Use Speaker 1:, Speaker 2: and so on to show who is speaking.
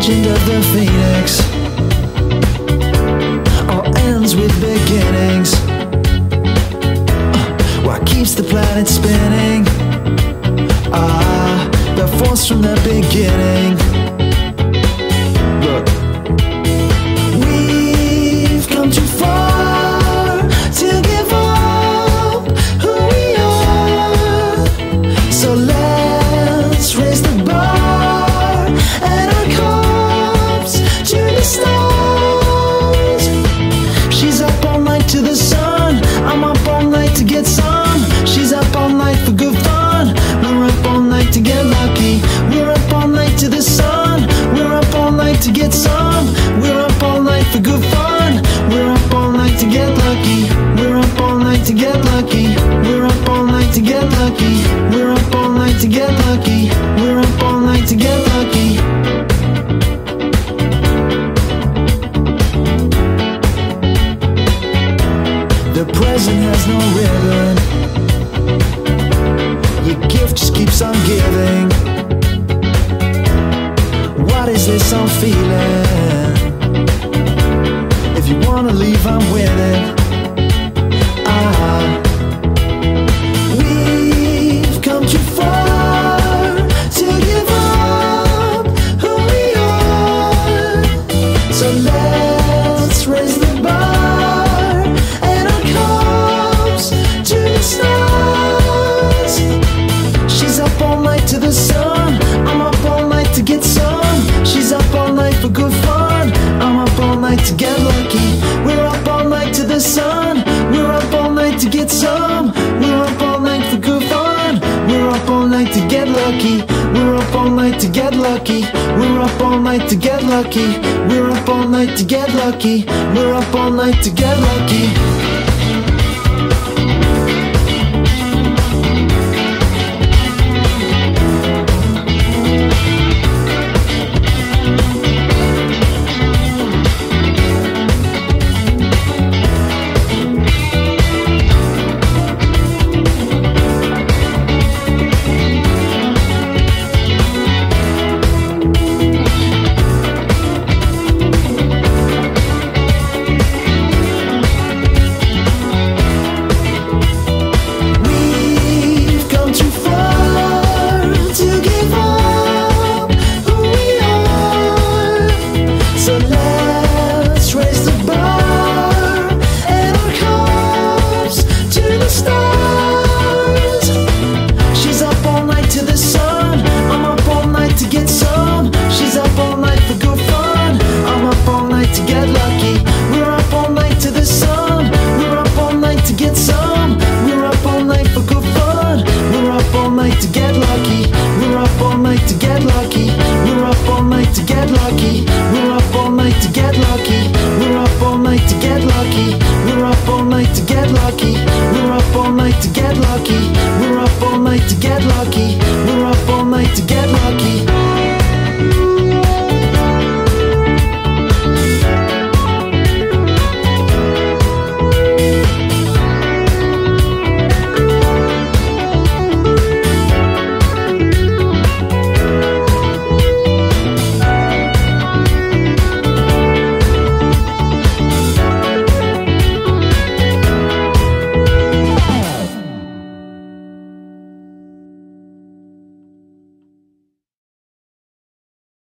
Speaker 1: legend of the phoenix all ends with beginnings. What keeps the planet spinning? The force from the beginning. Look, we've come too far to give up who we are. So let's raise the bar and our cups to the stars. She's up all night to the sun, I'm up all night to get some. She's up all night for good fun, we're up all night to get lucky. We're up all night to the sun, we're up all night to get some. We're up all night for good fun, we're up all night to get lucky. We're up all night to get lucky. We're up all night to get lucky. We're up all night to get lucky. We're up all night to get lucky. The present has no ribbon, your gift just keeps on giving. What is this I'm feeling? If you wanna leave, I'm with it. We've come too far to give up who we are. So let's raise the bar and our cups to the stars. She's up all night to the sun, I'm up all night to get some. She's up all night for good fun, I'm up all night to get lucky. We're up all night to the sun, we're up all night to get some. We're up all night for good fun, we're up all night to get lucky. We're up all night to get lucky. We're up all night to get lucky. We're up all night to get lucky. We're up all night to get lucky.